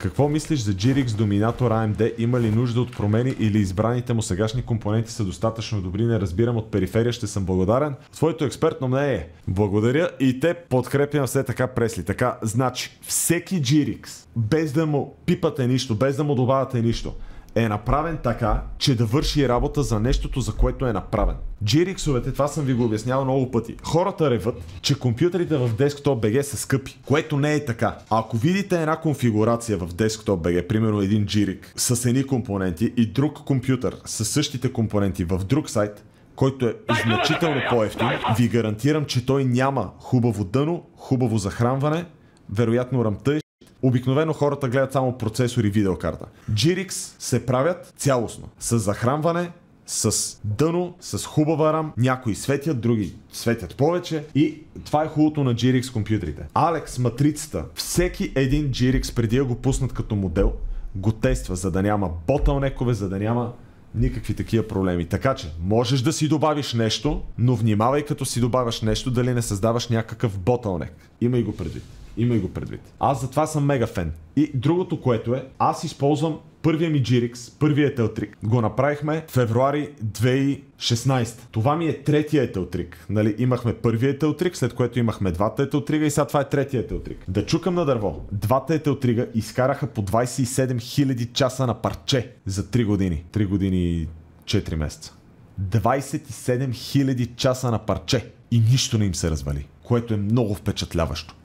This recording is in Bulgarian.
Какво мислиш за GRX Dominator AMD? Има ли нужда от промени или избраните му сегашни компоненти са достатъчно добри? Не разбирам от периферия, ще съм благодарен. Твоето експертно мнение. Благодаря и те подкрепям все така, Пресли. Така, значи, всеки GRX, без да му пипате нищо, без да му добавяте нищо, е направен така, че да върши работа за нещото, за което е направен. GRX-овете, това съм ви го обяснявал много пъти. Хората реват, че компютрите в Desktop BG са скъпи, което не е така. Ако видите една конфигурация в Desktop BG, примерно един GRX с едни компоненти и друг компютър с същите компоненти в друг сайт, който е значително по-евтин, ви гарантирам, че той няма хубаво дъно, хубаво захранване, вероятно рамта. Обикновено хората гледат само процесор и видеокарта. GRX се правят цялостно. С захранване, с дъно, с хубава рам. Някои светят, други светят повече. И това е хубавото на GRX компютрите. Алекс, матрицата. Всеки един GRX, преди да го пуснат като модел, го тества, за да няма ботълнекове, за да няма никакви такива проблеми. Така че, можеш да си добавиш нещо, но внимавай като си добавяш нещо, дали не създаваш някакъв ботълнек. Имай го предвид. Имай го предвид. Аз затова съм мега фен. И другото, което е, аз използвам първия ми GRX, първия Етелтрик. Го направихме февруари 2016. Това ми е третия Етелтрик. Нали, имахме първия Етелтрик, след което имахме двата Етелтрига и сега това е третия Етелтрик. Да чукам на дърво. Двата Етелтрига изкараха по 27 000 часа на парче за 3 години. 3 години и 4 месеца. 27 000 часа на парче. И нищо не им се развали. Което е много впечатляващо.